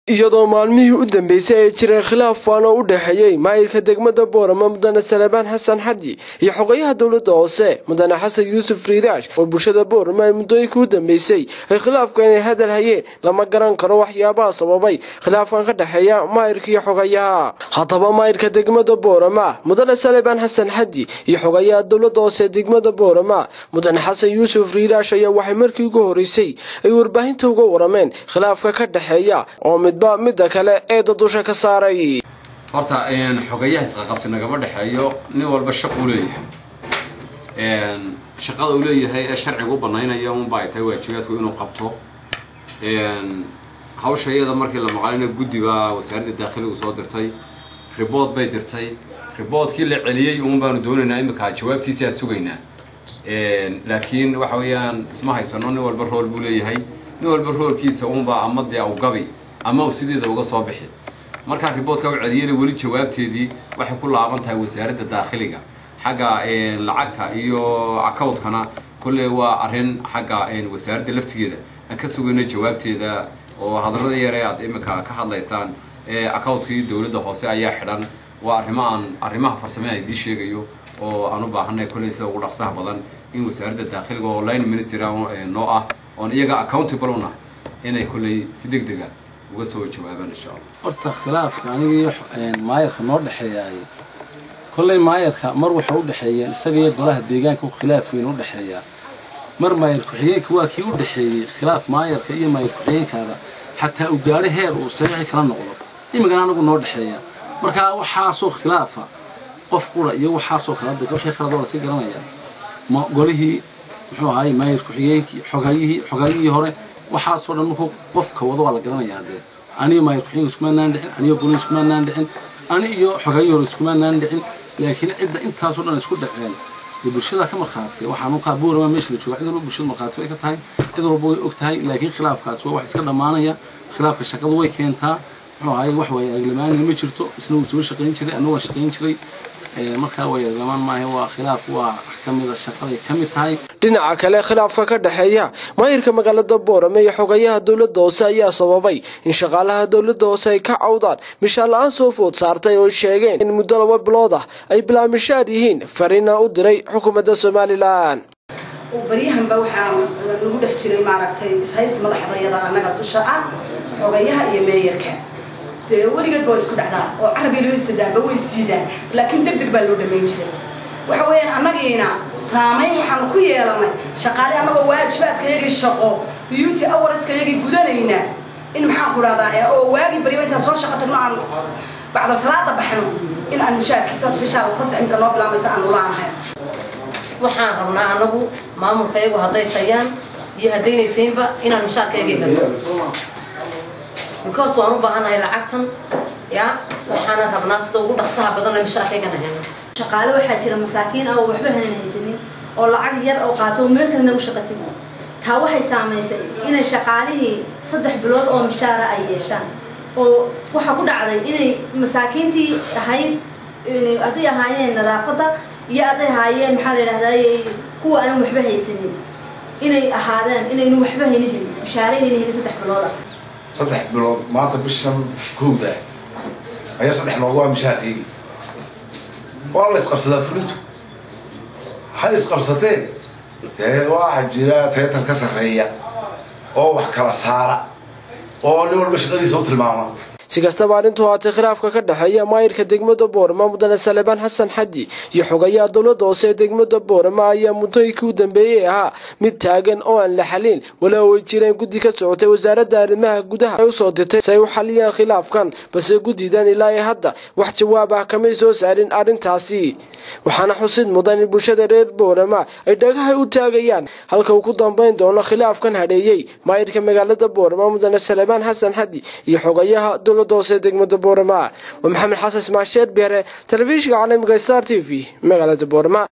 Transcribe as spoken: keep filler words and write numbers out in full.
iyadoo maalmihii u dambeysay ay jireen khilaaf waan oo u dhaxeeyay maayirka degmada Boorama mudane Salebaan Xasan Xadi iyo xogayaha dawladda hoose mudane Xasan Yuusuf Riidaash oo bulshada Boorama ay muddooyinkii u dambeysay ay khilaafka inay hadal hayeen lama garan karo waxyaabaha sababay khilaafkan ka dhaxeeya maayirka iyo xogayaha haddaba maayirka degmada Boorama mudane Salebaan Xasan Xadi iyo xogayaha dawladda hoose degmada Boorama mudane Xasan Yuusuf Riidaash ayaa waxay markii ugu horeysay ay warbaahinta uga warameen khilaafka ka dhaxeeya oo ba midda kale ee dadusha ka saaray horta een xogayaha isqaqabsi nagama dhaxeeyo nin walba shaqo u leeyahay een shaqada uu leeyahay ee sharciga u banaynaya un baa tay waajibaadku inuu qabto een hawsheeyada markii la maqalina guddiga wasaaradda dakhliga soo dirtay report bay dirtay reportkii la celiyay un baan doonaynaa imika jawaabtiisa sugaynaa een laakiin waxa weeyaan isma haysano nin walba rool buu leeyahay nin walba roolkiisa un baa amadii u gabay ama sideeda uga soo bixi marka reportka uu celiyay wali jawaabteedii waxay ku laaban tahay wasaaradda dakhliga xaga een lacagta iyo account-kana kullee waa arin xaga een wasaaradda laftigeeda aan ka sugaynay jawaabteeda oo hadrada yar ee aad imika ka hadlaysaan ee account-kii dawladda hoose ayaa xidhan waa arrimahan arrimaha farsamada ay dii sheegayo oo aan u baahanay kullee sida ugu dhaqsaha badan in wasaaradda dakhliga oo line minister noo ah oo iyaga accountable una inay kullee si degdeg ah uga soo jawaabaan insha Allah horta khilaafka aniga iyo maayirka noo dhaxeeyay kulay maayirka mar waxa u dhaxeeyay isaga iyo golaha deegaanka khilaafeen u dhaxeeya mar maayirku xigeenka waa kii u dhaxeeyay khilaaf maayirka iyo maayirku xigeenkada hatta u gaari heer uu saxiix kala noqdo imagana anagu noo dhaxeeya marka waxa soo khilaafa qof qura iyo waxa soo kala dhigay wixii khalad oo si garanaya ma golihii wuxuu ahay maayirku xigeenkii xogayihii xogayihii hore waxa soo dhan qofka wada wala garanaya hadee ani ma yaqeen isku maanaan dhicin ani booliis isku maanaan dhicin ani iyo xogayo isku maanaan dhicin laakiin cidda intaas oo dhan isku dhaceen bulshada ka marxaatay waxaanu ka Boorama meesha la joogo cidna bulshada marxaatay way ka tahay cid walba way og tahay laakiin khilaafkaas waa wax iska dhamaanaya khilaafka shaqadu way keentaa wuxuu ahay wax way aglamaan ma jirto isna uu soo shaqeyn jiray anoo shaqeyn jiray marka way aglamaan ma ahay waa khilaaf waa kamida shaqada kamid tahay dhinaca kale khilaafka ka dhaxeeya maayirka magaalada Boorama iyo xogayaha dawladda hoose ayaa sababay in shaqaalaha dawladda hoose ay ka cawdaan mishaar la'aan soo food saartay oo sheegeen in muddo laba bilood ah ay bilaa mishaar yihiin fariina u diray xukuumadda Soomaaliland bariyahan ba waxaan lagu dhex jiray maaragtay ishays madaxdayada anaga dusha ah xogayaha iyo maayirka weligeed baa isku dhacdaa oo carabi loo sidaaba way siidaan laakiin degdeg baa loo dhameyn jiray waxa weeyaan annagiina saameyn waxaan ku yeelanay shaqaale annagoo waajibaadkayagii shaqo duty hours-kayagii gudanayna in maxaan ku dhahdaa oo waagi bariba intaan soo shaqo tagno aan bacda salaada baxno in aan mushaarkiisa bishaa saddex inta noo bilaamaysa aan ulaanahay waxaan rabnaa annagu maamulkayagu hadday sayaan iyo haddaynaysayinba inaan mushaarkayagii helno because waan u baahanahay lacagtan ya waxaan rabnaa sida ugu dhaqsaha badan mushaarkaygana helno shaqaale waxaa jira masaakiin ah oo waxba hanaysanin oo lacag yar oo qaato meel kale nagu shaqatin taa waxay saameysay inay shaqaalihii saddex bilood oo mishaar ay yeeshaan oo waxa ku dhacday inay masaakiintii ahayd inay aday ahaayeen nadaafada iyo aday ahaayeen maxaa la yiraahdaa kuwa aan waxba haysanin inay ahaadeen inay waxba haynin mishaarayeen saddex bilood saddex bilood maanta bishan kooda ayaa saddex loogu waa mishaarkii oo la isqabsadaa fulintu hay isqabsatee ee waxa jira teetan ka sareeya oo wax kala saara oo nin walba shaqadiisa u tilmaama si kastaba arintu haatay khilaafka ka dhaxeeya maayirka degmada Boorama mudane Salebaan Xasan Xadi iyo xogayaha dawladda hoose degmada Boorama ayaa muddooyinkii u dambeeyay ahaa mid taagan oo aan la xalin wala way jireen guddi ka socotay wasaaradda arrimaha gudaha ay soo dirtay si ay u xaliyaan khilaafkan balse guddidan ilaa hadda wax jawaab ah kama soo saarin arintaasi waxaana xusid mudan in bulshada reer Boorama ay dhagaha u taagayaan halka uu ku dambeyn doono khilaafkan hadheeyay maayirka magaalada Boorama mudane Salebaan Xasan Xadi iyo xogayaha dawladda degmada Boorama ومحمد حسن اسماعيل بيره تلفزيون عالمي ستار تي في مقالة بورما.